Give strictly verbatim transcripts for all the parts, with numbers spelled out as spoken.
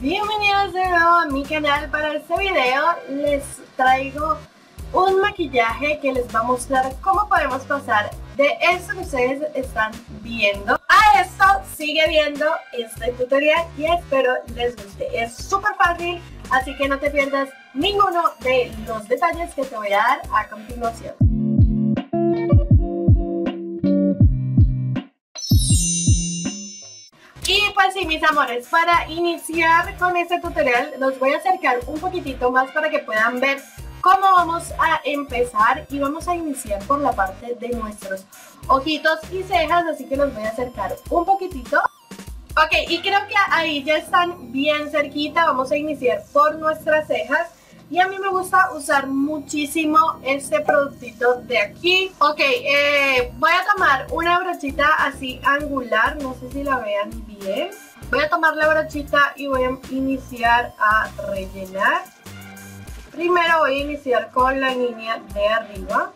Bienvenidos de nuevo a mi canal. Para este video les traigo un maquillaje que les va a mostrar cómo podemos pasar de esto que ustedes están viendo a esto. Sigue viendo este tutorial y espero les guste. Es súper fácil, así que no te pierdas ninguno de los detalles que te voy a dar a continuación. Y pues sí, mis amores, para iniciar con este tutorial los voy a acercar un poquitito más para que puedan ver cómo vamos a empezar. Y vamos a iniciar por la parte de nuestros ojitos y cejas, así que los voy a acercar un poquitito. Ok, y creo que ahí ya están bien cerquita. Vamos a iniciar por nuestras cejas. Y a mí me gusta usar muchísimo este productito de aquí. Ok, eh, voy a tomar una brochita así angular, no sé si la vean bien. Voy a tomar la brochita y voy a iniciar a rellenar. Primero voy a iniciar con la línea de arriba.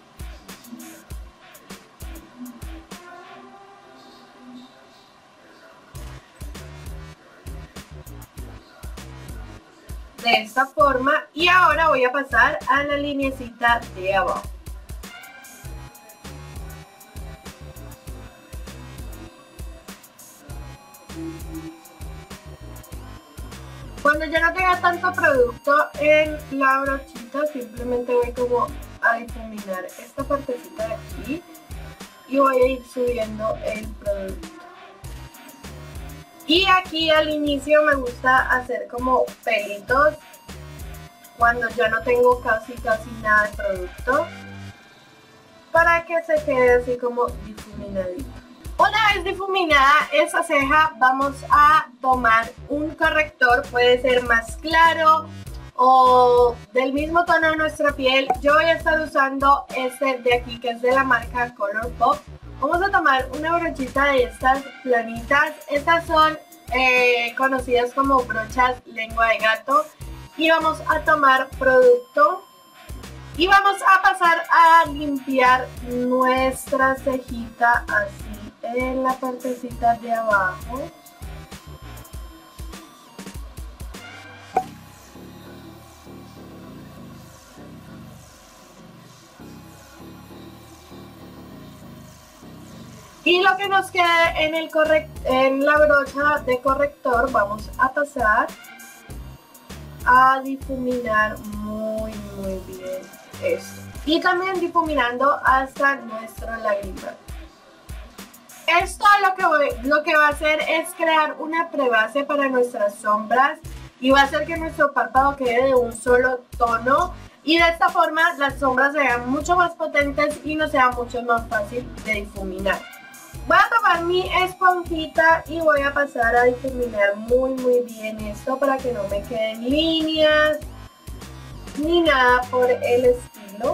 De esta forma, y ahora voy a pasar a la linecita de abajo. Cuando ya no tenga tanto producto en la brochita, simplemente voy como a difuminar esta partecita de aquí y voy a ir subiendo el producto. Y aquí al inicio me gusta hacer como pelitos cuando ya no tengo casi casi nada de producto, para que se quede así como difuminadito. Una vez difuminada esa ceja, vamos a tomar un corrector, puede ser más claro o del mismo tono de nuestra piel. Yo voy a estar usando este de aquí, que es de la marca Colourpop. Vamos a tomar una brochita de estas planitas. Estas son eh, conocidas como brochas lengua de gato. Y vamos a tomar producto y vamos a pasar a limpiar nuestra cejita así en la partecita de abajo. Y lo que nos quede en, el correct en la brocha de corrector, vamos a pasar a difuminar muy muy bien esto. Y también difuminando hasta nuestra lágrima. Esto lo que, voy, lo que va a hacer es crear una prebase para nuestras sombras y va a hacer que nuestro párpado quede de un solo tono. Y de esta forma las sombras sean mucho más potentes y nos sea mucho más fácil de difuminar. Voy a tomar mi esponjita y voy a pasar a difuminar muy muy bien esto para que no me queden líneas ni nada por el estilo.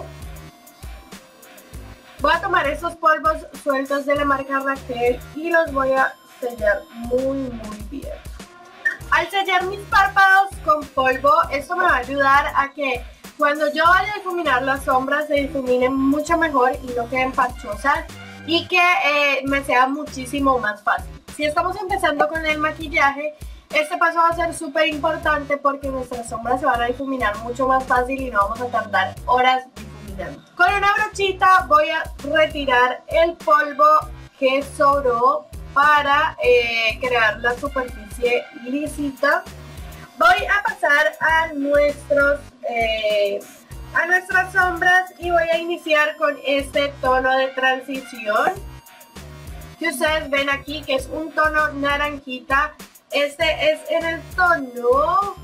Voy a tomar estos polvos sueltos de la marca Raquel y los voy a sellar muy muy bien. Al sellar mis párpados con polvo, esto me va a ayudar a que cuando yo vaya a difuminar las sombras se difuminen mucho mejor y no queden parchosas, y que eh, me sea muchísimo más fácil. Si estamos empezando con el maquillaje, este paso va a ser súper importante porque nuestras sombras se van a difuminar mucho más fácil y no vamos a tardar horas difuminando. Con una brochita voy a retirar el polvo que sobró para eh, crear la superficie lisita. Voy a pasar a nuestros... Eh, a nuestras sombras y voy a iniciar con este tono de transición que ustedes ven aquí, que es un tono naranjita. Este es en el tono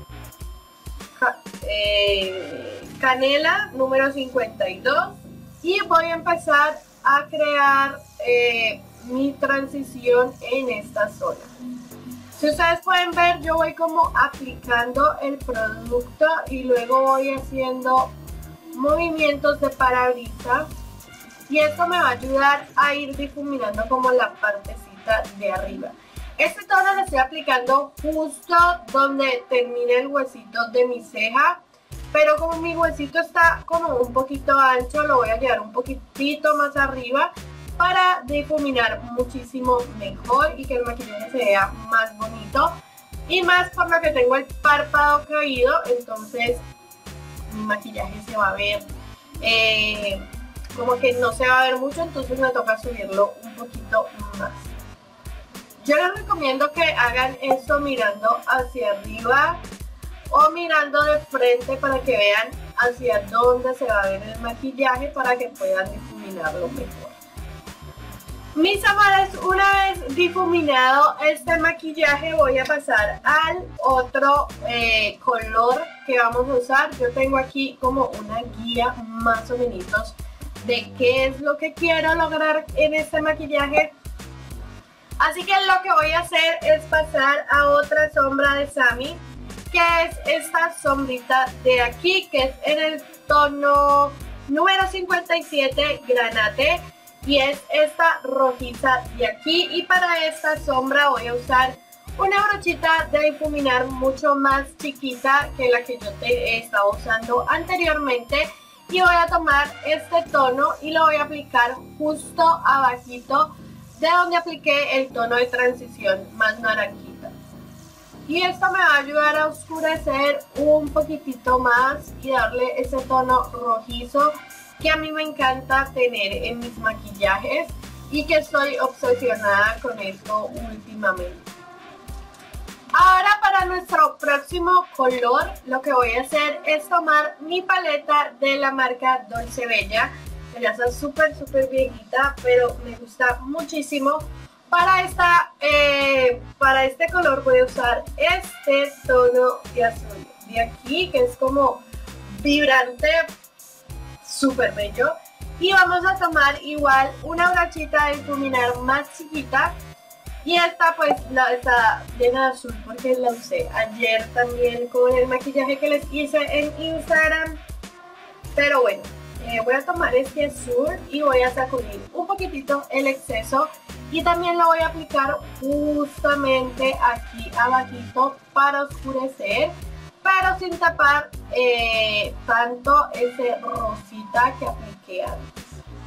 eh, canela número cincuenta y dos y voy a empezar a crear eh, mi transición en esta zona. Si ustedes pueden ver, yo voy como aplicando el producto y luego voy haciendo movimientos de parabrisa y esto me va a ayudar a ir difuminando como la partecita de arriba. Este tono lo estoy aplicando justo donde termina el huesito de mi ceja, pero como mi huesito está como un poquito ancho, lo voy a llevar un poquitito más arriba para difuminar muchísimo mejor y que el maquillaje se vea más bonito. y más por lo que tengo el párpado caído, entonces mi maquillaje se va a ver eh, como que no se va a ver mucho, entonces me toca subirlo un poquito más. Yo les recomiendo que hagan esto mirando hacia arriba o mirando de frente para que vean hacia dónde se va a ver el maquillaje para que puedan difuminarlo mejor. Mis amores, una vez difuminado este maquillaje voy a pasar al otro eh, color que vamos a usar. Yo tengo aquí como una guía más o menos de qué es lo que quiero lograr en este maquillaje. Así que lo que voy a hacer es pasar a otra sombra de Sammy, que es esta sombrita de aquí, que es en el tono número cincuenta y siete Granate, y es esta rojiza de aquí. Y para esta sombra voy a usar una brochita de difuminar mucho más chiquita que la que yo te estaba usando anteriormente, y voy a tomar este tono y lo voy a aplicar justo abajito de donde apliqué el tono de transición más naranjita. Y esto me va a ayudar a oscurecer un poquitito más y darle ese tono rojizo que a mí me encanta tener en mis maquillajes y que estoy obsesionada con esto últimamente. Ahora para nuestro próximo color lo que voy a hacer es tomar mi paleta de la marca Dolce Bella, que ya está súper súper viejita, pero me gusta muchísimo. Para, esta, eh, para este color voy a usar este tono de azul de aquí, que es como vibrante, súper bello. Y vamos a tomar igual una brochita de difuminar más chiquita. Y esta pues la, está llena de azul porque la usé ayer también con el maquillaje que les hice en Instagram. Pero bueno, eh, voy a tomar este azul y voy a sacudir un poquitito el exceso. Y también lo voy a aplicar justamente aquí abajito para oscurecer, pero sin tapar eh, tanto ese rosita que apliqué antes,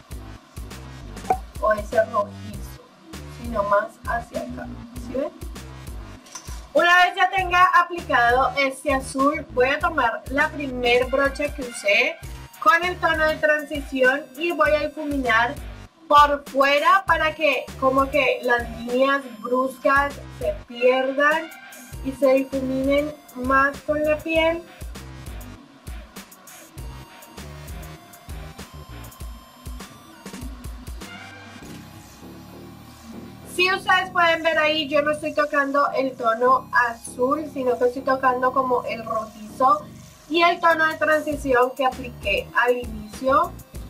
o ese rojizo, sino más hacia acá, ¿sí ven? Una vez ya tenga aplicado este azul, voy a tomar la primer brocha que usé con el tono de transición y voy a difuminar por fuera para que como que las líneas bruscas se pierdan y se difuminen más con la piel. Si ustedes pueden ver ahí, yo no estoy tocando el tono azul, sino que estoy tocando como el rojizo y el tono de transición que apliqué al inicio.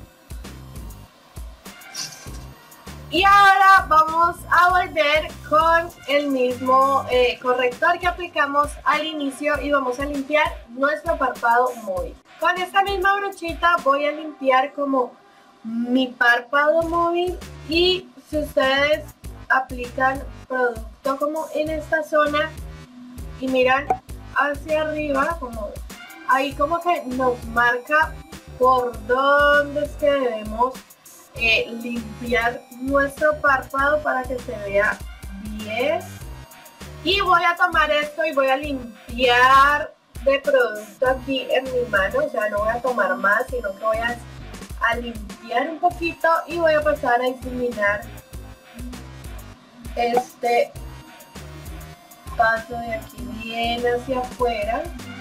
Y ahora vamos a volver con el mismo eh, corrector que aplicamos al inicio y vamos a limpiar nuestro párpado móvil. Con esta misma brochita voy a limpiar como mi párpado móvil, y si ustedes aplican producto como en esta zona y miran hacia arriba, como ahí como que nos marca por dónde es que debemos Eh, limpiar nuestro párpado para que se vea bien. Y voy a tomar esto y voy a limpiar de producto aquí en mi mano, o sea, no voy a tomar más, sino que voy a, a limpiar un poquito y voy a pasar a difuminar este paso de aquí bien hacia afuera.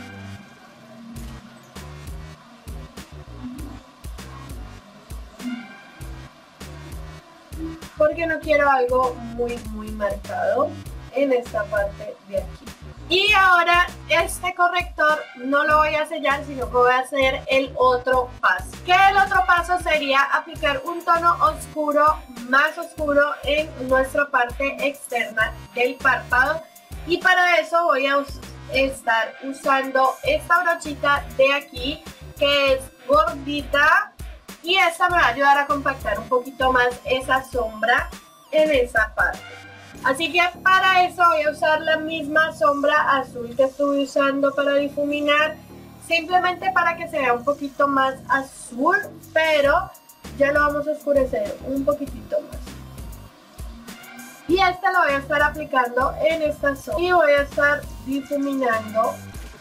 Porque no quiero algo muy muy marcado en esta parte de aquí. Y ahora este corrector no lo voy a sellar, sino que voy a hacer el otro paso. Que el otro paso sería aplicar un tono oscuro, más oscuro en nuestra parte externa del párpado. Y para eso voy a us estar usando esta brochita de aquí, que es gordita. Y esta me va a ayudar a compactar un poquito más esa sombra en esa parte. Así que para eso voy a usar la misma sombra azul que estuve usando para difuminar. Simplemente para que se vea un poquito más azul, pero ya lo vamos a oscurecer un poquitito más. Y esta lo voy a estar aplicando en esta zona y voy a estar difuminando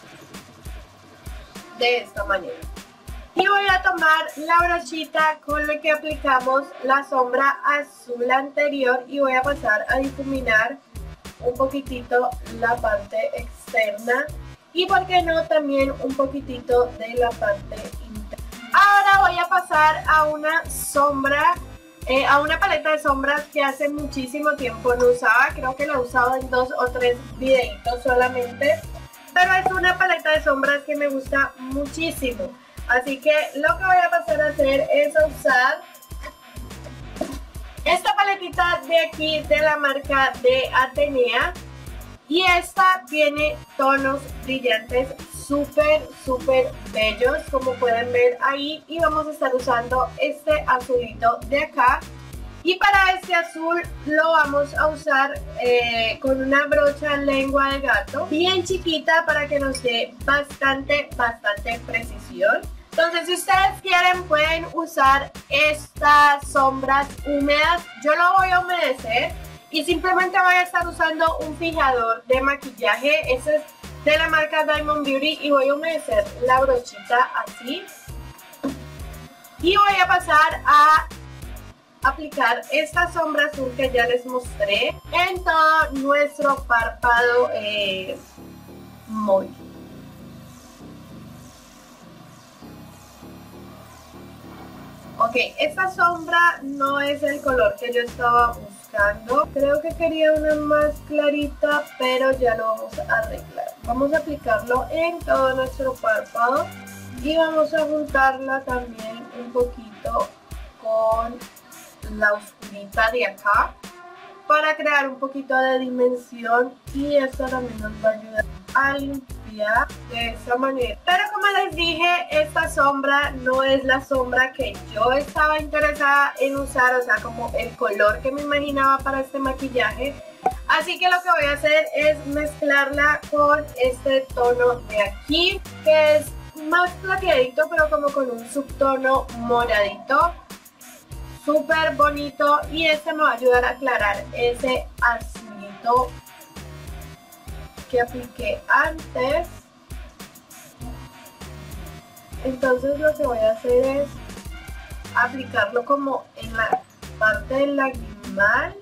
de esta manera. Y voy a tomar la brochita con la que aplicamos la sombra azul anterior y voy a pasar a difuminar un poquitito la parte externa y por qué no también un poquitito de la parte interna. Ahora voy a pasar a una sombra, eh, a una paleta de sombras que hace muchísimo tiempo no usaba, creo que la he usado en dos o tres videitos solamente, pero es una paleta de sombras que me gusta muchísimo. Así que lo que voy a pasar a hacer es usar esta paletita de aquí de la marca de Atenea. Y esta tiene tonos brillantes súper, súper bellos, como pueden ver ahí. Y vamos a estar usando este azulito de acá. Y para este azul lo vamos a usar eh, con una brocha lengua de gato bien chiquita para que nos dé bastante, bastante precisión. Entonces, si ustedes quieren, pueden usar estas sombras húmedas. Yo lo voy a humedecer y simplemente voy a estar usando un fijador de maquillaje. Este es de la marca Diamond Beauty y voy a humedecer la brochita así. Y voy a pasar a aplicar esta sombra azul que ya les mostré en todo nuestro párpado eh, móvil. Ok, esta sombra no es el color que yo estaba buscando. Creo que quería una más clarita, pero ya lo vamos a arreglar. Vamos a aplicarlo en todo nuestro párpado y vamos a juntarla también un poquito con la oscurita de acá para crear un poquito de dimensión, y esto también nos va a ayudar a limpiar de esta manera. Pero como les dije, esta sombra no es la sombra que yo estaba interesada en usar, o sea, como el color que me imaginaba para este maquillaje. Así que lo que voy a hacer es mezclarla con este tono de aquí, que es más plateadito, pero como con un subtono moradito. Súper bonito, y este me va a ayudar a aclarar ese azulito que apliqué antes. Entonces lo que voy a hacer es aplicarlo como en la parte del lagrimal,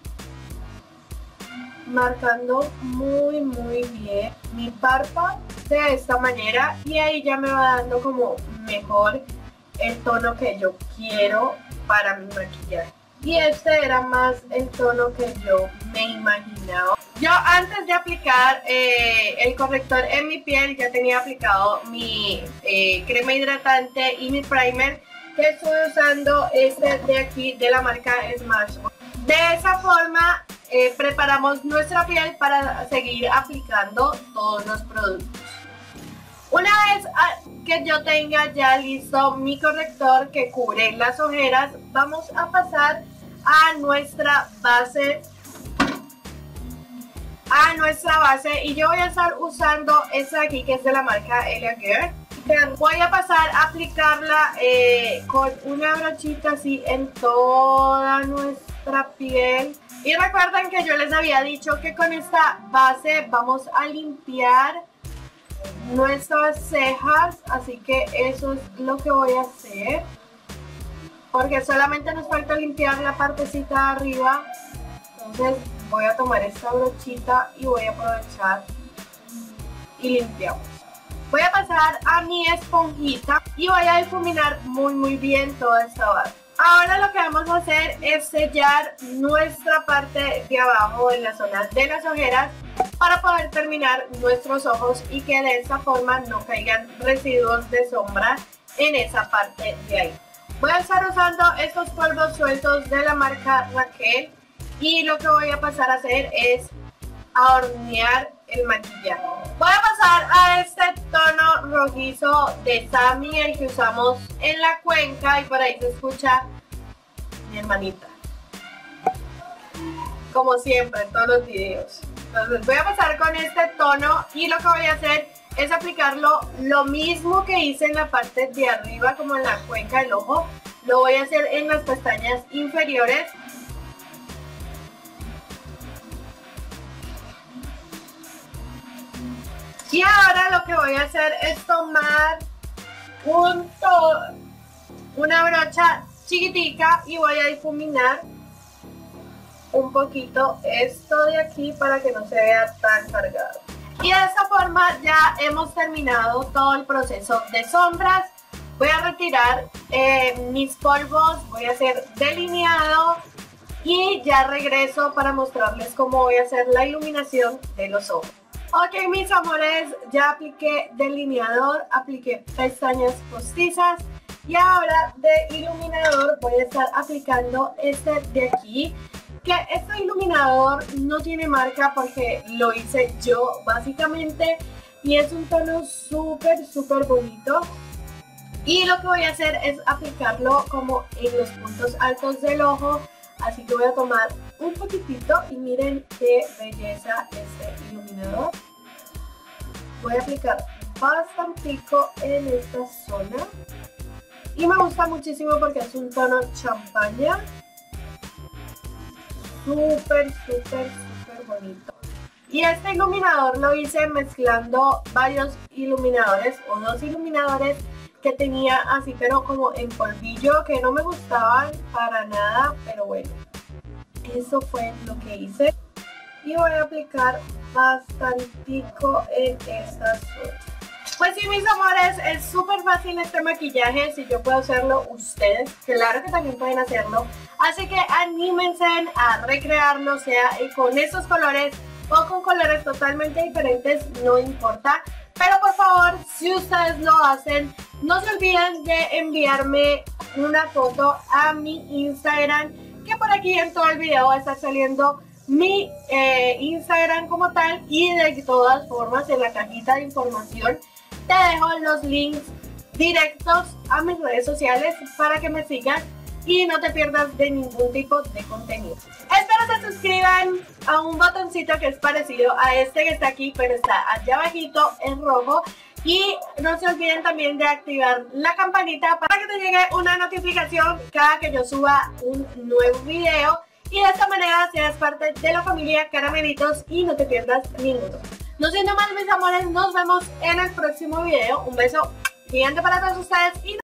marcando muy muy bien mi párpado de esta manera, y ahí ya me va dando como mejor el tono que yo quiero para mi maquillaje. Y este era más el tono que yo me imaginaba. Yo antes de aplicar eh, el corrector en mi piel ya tenía aplicado mi eh, crema hidratante y mi primer, que estoy usando este de aquí de la marca Smashbox. De esa forma eh, preparamos nuestra piel para seguir aplicando todos los productos. Una vez que yo tenga ya listo mi corrector que cubre las ojeras, vamos a pasar a nuestra base a nuestra base y yo voy a estar usando esta aquí, que es de la marca Elia Girl. Voy a pasar a aplicarla eh, con una brochita así en toda nuestra piel. Y recuerden que yo les había dicho que con esta base vamos a limpiar nuestras cejas, así que eso es lo que voy a hacer, porque solamente nos falta limpiar la partecita de arriba. Entonces voy a tomar esta brochita y voy a aprovechar y limpiamos. Voy a pasar a mi esponjita y voy a difuminar muy muy bien toda esta base. Ahora lo que vamos a hacer es sellar nuestra parte de abajo en la zona de las ojeras para poder terminar nuestros ojos y que de esta forma no caigan residuos de sombra en esa parte de ahí. Voy a estar usando estos polvos sueltos de la marca Raquel y lo que voy a pasar a hacer es a hornear el maquillaje. Voy a pasar a este tono rojizo de Sammy, el que usamos en la cuenca, y por ahí se escucha mi hermanita, como siempre en todos los videos. Entonces voy a pasar con este tono y lo que voy a hacer es aplicarlo lo mismo que hice en la parte de arriba, como en la cuenca del ojo. Lo voy a hacer en las pestañas inferiores. Y ahora lo que voy a hacer es tomar un to una brocha chiquitica y voy a difuminar un poquito esto de aquí para que no se vea tan cargado. Y de esta forma ya hemos terminado todo el proceso de sombras. Voy a retirar eh, mis polvos, voy a hacer delineado y ya regreso para mostrarles cómo voy a hacer la iluminación de los ojos. Ok, mis amores, ya apliqué delineador, apliqué pestañas postizas y ahora de iluminador voy a estar aplicando este de aquí. Que este iluminador no tiene marca porque lo hice yo básicamente y es un tono súper súper bonito. Y lo que voy a hacer es aplicarlo como en los puntos altos del ojo. Así que voy a tomar un poquitito y miren qué belleza este iluminador. Voy a aplicar bastantico en esta zona. Y me gusta muchísimo porque es un tono champaña. Súper, súper, súper bonito. Y este iluminador lo hice mezclando varios iluminadores o dos iluminadores que tenía así pero como en polvillo que no me gustaban para nada, pero bueno, eso fue lo que hice. Y voy a aplicar bastantico en esta zona. Pues sí, mis amores, es súper fácil este maquillaje. Si yo puedo hacerlo, ustedes claro que también pueden hacerlo. Así que anímense a recrearlo, sea con estos colores o con colores totalmente diferentes, no importa. Pero por favor, si ustedes lo hacen, no se olviden de enviarme una foto a mi Instagram, que por aquí en todo el video va a estar saliendo mi eh, Instagram como tal. Y de todas formas, en la cajita de información te dejo los links directos a mis redes sociales para que me sigas y no te pierdas de ningún tipo de contenido. Espero se suscriban a un botoncito que es parecido a este que está aquí, pero está allá abajito en rojo. Y no se olviden también de activar la campanita para que te llegue una notificación cada que yo suba un nuevo video. Y de esta manera seas parte de la familia Caramelitos y no te pierdas ninguno. No siendo más, mis amores, nos vemos en el próximo video. Un beso gigante para todos ustedes y